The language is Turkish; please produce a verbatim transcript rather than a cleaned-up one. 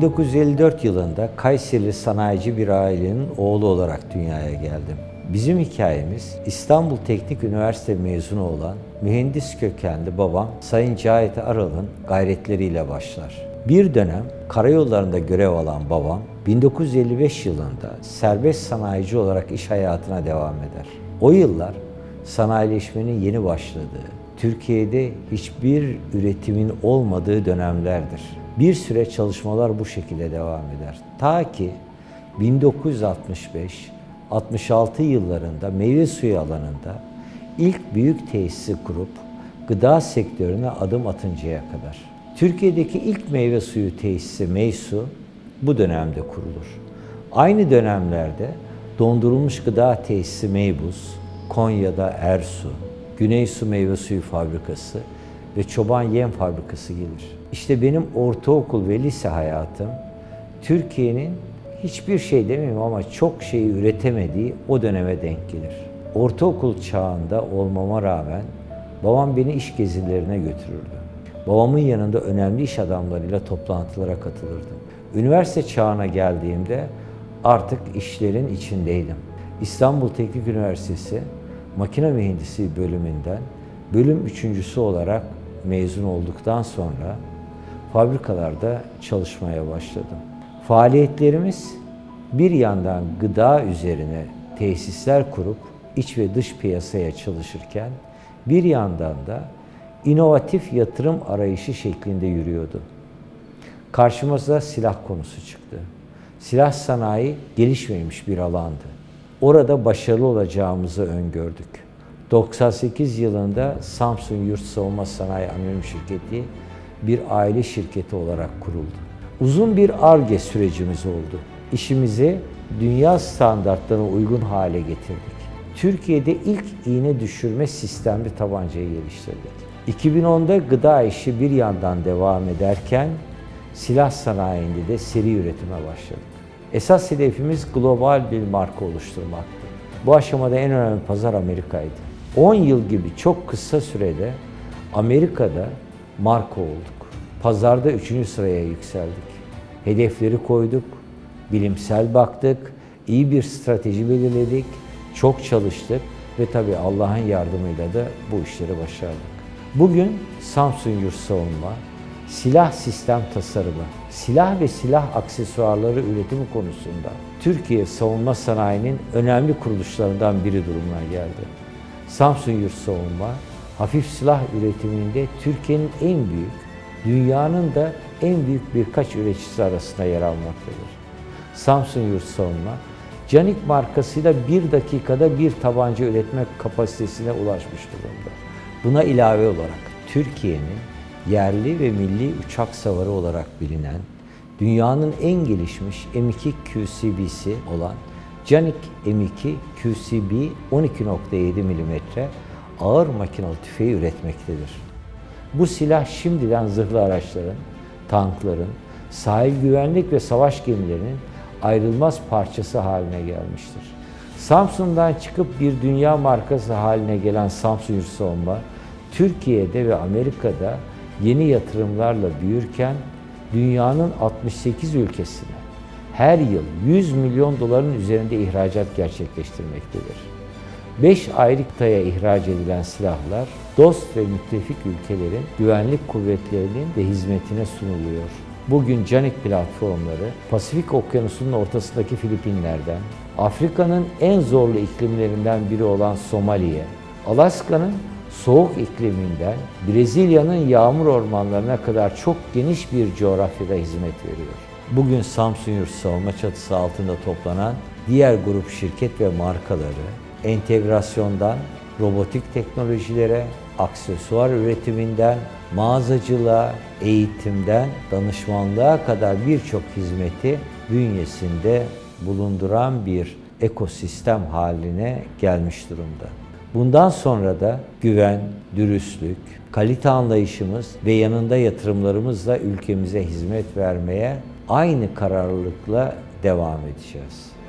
bin dokuz yüz elli dört yılında Kayserili sanayici bir ailenin oğlu olarak dünyaya geldim. Bizim hikayemiz İstanbul Teknik Üniversite mezunu olan mühendis kökenli babam Sayın Cahit Aral'ın gayretleriyle başlar. Bir dönem karayollarında görev alan babam bin dokuz yüz elli beş yılında serbest sanayici olarak iş hayatına devam eder. O yıllar sanayileşmenin yeni başladığı, Türkiye'de hiçbir üretimin olmadığı dönemlerdir. Bir süre çalışmalar bu şekilde devam eder. Ta ki bin dokuz yüz altmış beş altmış altı yıllarında meyve suyu alanında ilk büyük tesisi kurup gıda sektörüne adım atıncaya kadar. Türkiye'deki ilk meyve suyu tesisi Meysu bu dönemde kurulur. Aynı dönemlerde dondurulmuş gıda tesisi Meybuz, Konya'da Ersu, Güneysu Meyve Suyu Fabrikası ve Çoban Yem Fabrikası gelir. İşte benim ortaokul ve lise hayatım Türkiye'nin hiçbir şey demeyeyim ama çok şeyi üretemediği o döneme denk gelir. Ortaokul çağında olmama rağmen babam beni iş gezilerine götürürdü. Babamın yanında önemli iş adamlarıyla toplantılara katılırdım. Üniversite çağına geldiğimde artık işlerin içindeydim. İstanbul Teknik Üniversitesi Makine Mühendisliği bölümünden bölüm üçüncüsü olarak mezun olduktan sonra fabrikalarda çalışmaya başladım. Faaliyetlerimiz bir yandan gıda üzerine tesisler kurup iç ve dış piyasaya çalışırken bir yandan da inovatif yatırım arayışı şeklinde yürüyordu. Karşımıza silah konusu çıktı. Silah sanayi gelişmemiş bir alandı. Orada başarılı olacağımızı öngördük. doksan sekiz yılında Samsun Yurt Savunma Sanayi Anonim Şirketi bir aile şirketi olarak kuruldu. Uzun bir Ar-Ge sürecimiz oldu. İşimizi dünya standartlarına uygun hale getirdik. Türkiye'de ilk iğne düşürme sistemli tabancayı geliştirdik. iki bin onda gıda işi bir yandan devam ederken silah sanayinde de seri üretime başladık. Esas hedefimiz global bir marka oluşturmaktı. Bu aşamada en önemli pazar Amerika'ydı. on yıl gibi çok kısa sürede Amerika'da marka olduk. Pazarda üçüncü sıraya yükseldik. Hedefleri koyduk, bilimsel baktık, iyi bir strateji belirledik, çok çalıştık ve tabii Allah'ın yardımıyla da bu işleri başardık. Bugün Samsun Yurt Savunma, silah sistem tasarımı, silah ve silah aksesuarları üretimi konusunda Türkiye savunma sanayinin önemli kuruluşlarından biri durumuna geldi. Samsun Yurt Savunma, hafif silah üretiminde Türkiye'nin en büyük, dünyanın da en büyük birkaç üreticisi arasında yer almaktadır. Samsun Yurt Savunma, Canik markasıyla bir dakikada bir tabanca üretme kapasitesine ulaşmış durumda. Buna ilave olarak Türkiye'nin yerli ve milli uçak savarı olarak bilinen, dünyanın en gelişmiş M iki Q C B'si olan Canik M iki Q C B on iki nokta yedi milimetre ağır makinalı tüfeği üretmektedir. Bu silah şimdiden zırhlı araçların, tankların, sahil güvenlik ve savaş gemilerinin ayrılmaz parçası haline gelmiştir. Samsun'dan çıkıp bir dünya markası haline gelen Samsun Yurt Savunma, Türkiye'de ve Amerika'da yeni yatırımlarla büyürken dünyanın altmış sekiz ülkesine her yıl yüz milyon doların üzerinde ihracat gerçekleştirmektedir. beş ayrı kıtaya ihraç edilen silahlar dost ve müttefik ülkelerin güvenlik kuvvetlerinin de hizmetine sunuluyor. Bugün Canik platformları Pasifik Okyanusu'nun ortasındaki Filipinler'den, Afrika'nın en zorlu iklimlerinden biri olan Somali'ye, Alaska'nın soğuk ikliminden Brezilya'nın yağmur ormanlarına kadar çok geniş bir coğrafyada hizmet veriyor. Bugün Samsun Yurt Savunma çatısı altında toplanan diğer grup şirket ve markaları entegrasyondan robotik teknolojilere, aksesuar üretiminden, mağazacılığa, eğitimden, danışmanlığa kadar birçok hizmeti bünyesinde bulunduran bir ekosistem haline gelmiş durumda. Bundan sonra da güven, dürüstlük, kalite anlayışımız ve yanında yatırımlarımızla ülkemize hizmet vermeye aynı kararlılıkla devam edeceğiz.